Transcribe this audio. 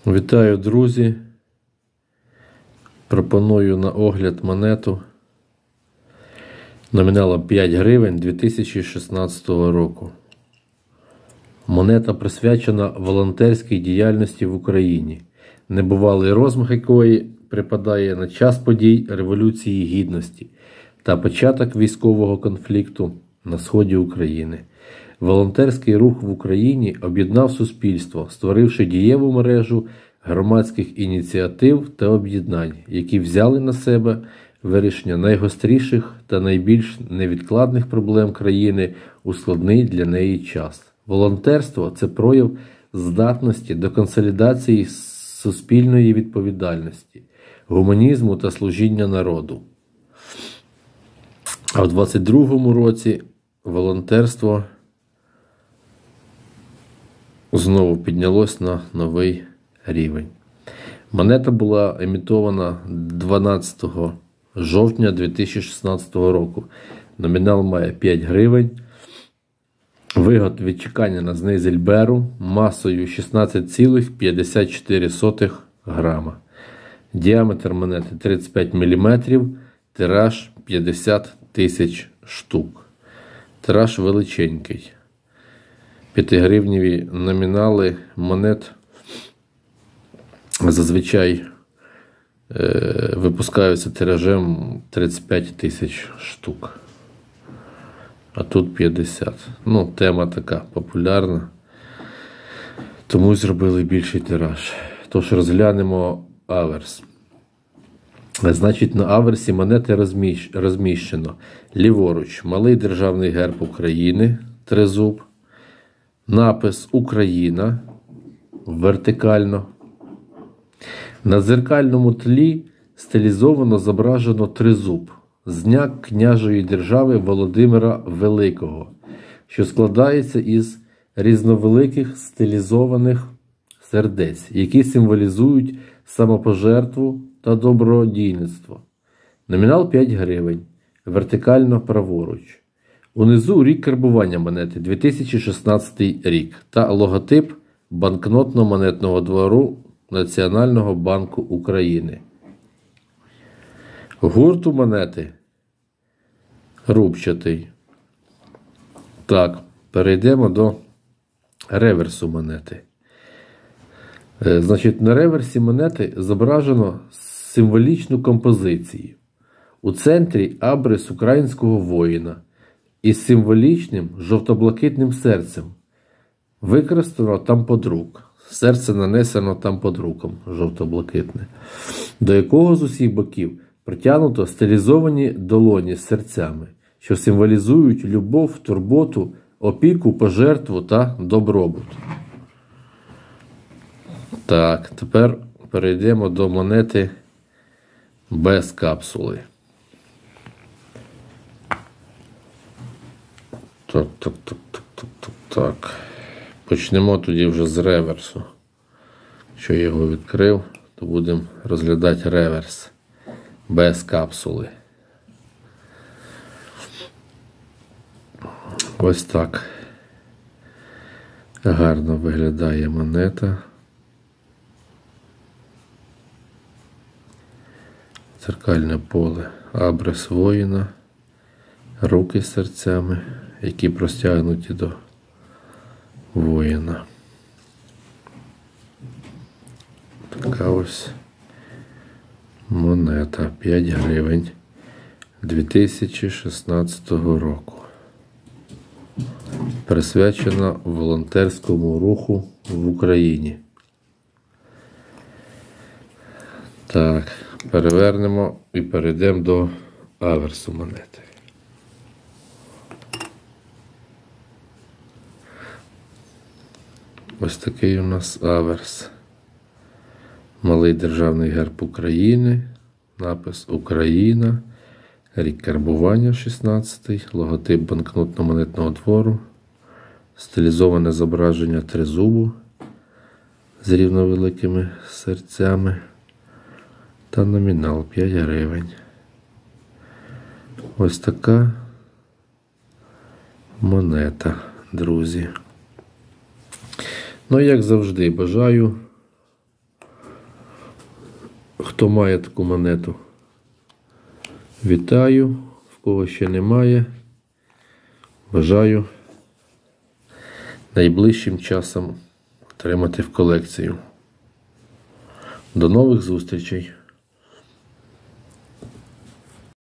Вітаю, друзі! Пропоную на огляд монету номіналом 5 гривень 2016 року. Монета присвячена волонтерській діяльності в Україні, небувалий розмах якої припадає на час подій Революції Гідності та початок військового конфлікту на сході України. Волонтерський рух в Україні об'єднав суспільство, створивши дієву мережу громадських ініціатив та об'єднань, які взяли на себе вирішення найгостріших та найбільш невідкладних проблем країни у складний для неї час. Волонтерство – це прояв здатності до консолідації суспільної відповідальності, гуманізму та служіння народу. А в 2022 році волонтерство знову піднялось на новий рівень. Монета була емітована 12 жовтня 2016 року. Номінал має 5 гривень. Виготовлена чекання з Нейзельберу масою 16,54 грама. Діаметр монети 35 мм, тираж 50 тисяч штук. Тираж величенький. 5-гривневі номінали монет зазвичай випускаються тиражем 35 тисяч штук. А тут 50. Ну, тема така популярна. Тому зробили більший тираж. Тож розглянемо аверс. Значить, на аверсі монети розміщено ліворуч малий державний герб України, тризуб, напис «Україна» вертикально. На дзеркальному тлі стилізовано зображено тризуб, знак княжої держави Володимира Великого, що складається із різновеликих стилізованих сердець, які символізують самопожертву та добродійництво. Номінал 5 гривень, вертикально праворуч. Унизу рік карбування монети 2016 рік та логотип банкнотно-монетного двору Національного банку України. Гурт у монети рубчатий. Так, перейдемо до реверсу монети. Значить, на реверсі монети зображено символічну композицію. У центрі абрис українського воїна із символічним жовто-блакитним серцем. Використано тамподрук. Серце нанесено тамподруком жовто-блакитне, до якого з усіх боків притягнуто стилізовані долоні з серцями, що символізують любов, турботу, опіку, пожертву та добробут. Так, тепер перейдемо до монети без капсули. Так. Почнемо тоді вже з реверсу. Якщо я його відкрив, то будемо розглядати реверс без капсули. Ось так гарно виглядає монета. Дзеркальне поле, абрис воїна, руки з серцями, які простягнуті до воїна. Така ось монета 5 гривень 2016 року. Присвячена волонтерському руху в Україні. Так, перевернемо і перейдемо до аверсу монети. Ось такий у нас аверс. Малий державний герб України, напис «Україна», рік карбування 16-й, логотип банкнотно-монетного двору, стилізоване зображення тризубу з рівновеликими серцями та номінал 5 гривень. Ось така монета, друзі. Ну, як завжди, бажаю Хто має таку монету? Вітаю. В кого ще немає, бажаю найближчим часом отримати в колекцію. До нових зустрічей!